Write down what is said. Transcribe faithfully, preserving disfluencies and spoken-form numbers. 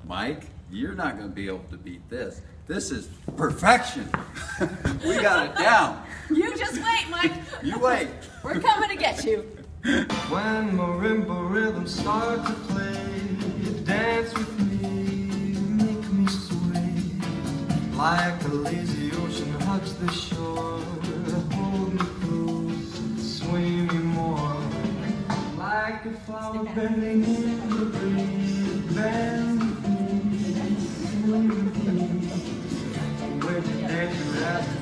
Mike, you're not going to be able to beat this. This is perfection. We got it down. You just wait, Mike. You wait. We're coming to get you. When marimba rhythms start to play, dance with me, make me sway. Like a lazy ocean hugs the shore, hold me close, sway me more. Like a flower bending in the breeze, bend with me, sway with me. When you dance, you